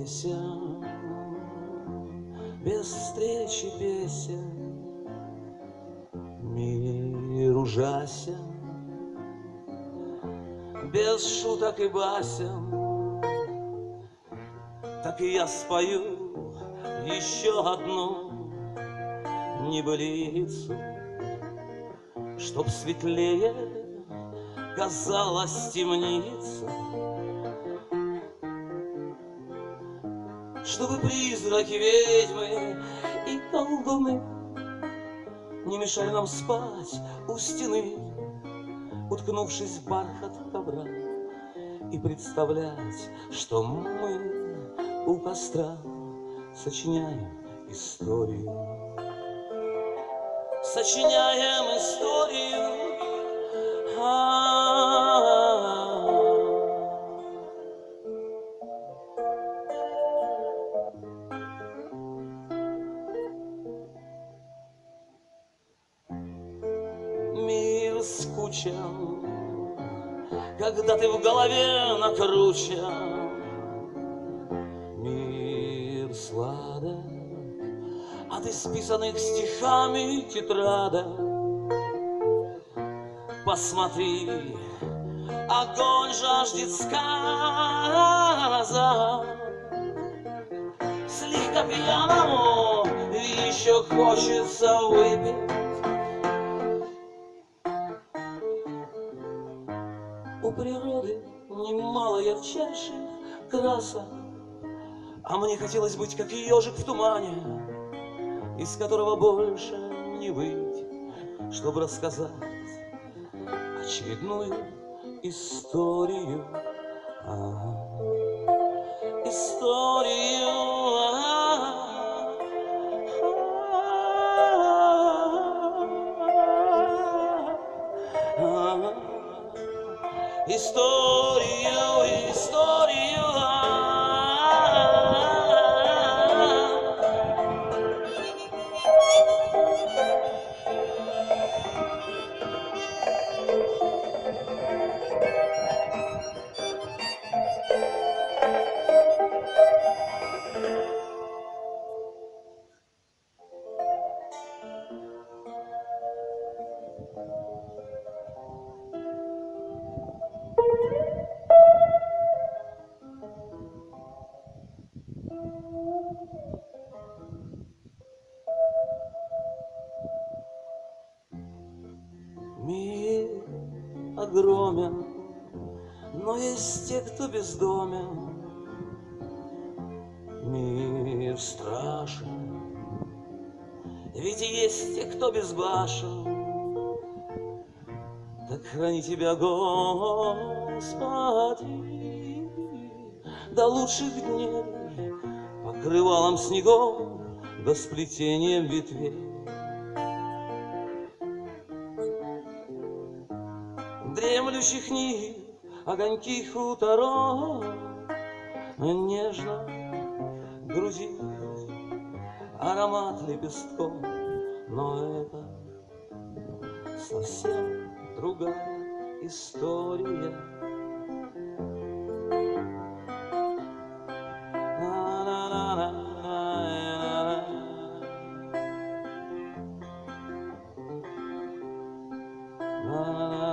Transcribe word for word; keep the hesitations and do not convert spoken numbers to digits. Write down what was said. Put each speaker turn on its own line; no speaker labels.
песен, без встречи песен. Мир ужасен, без шуток и басен. Так и я спою еще одну небылицу, чтоб светлее казалась темница, чтобы призраки, ведьмы и колдуны не мешали нам спать у стены, уткнувшись в бархат ковра, и представлять, что мы у костра сочиняем историю. Сочиняем историю. Мир скучен, когда ты в голове накручен. Мир сладок от исписанных стихами тетрадок. Посмотри, огонь жаждет сказок. Слегка пьяному еще хочется выпить. У природы немало ярчайших красок, а мне хотелось быть, как ежик в тумане, из которого больше не выйти, чтобы рассказать очередную историю. А, историю. А, а, а, историю, историю. Мир огромен, но есть те, кто бездомен. Мир страшен, ведь есть те, кто безбашен. Так храни тебя, Господи, до лучших дней, покрывалом снегов да сплетением ветвей. Дремлющих нив, огоньки хуторов нежно грузит аромат лепестков, но это совсем другая история. На-на-на-на-на-на.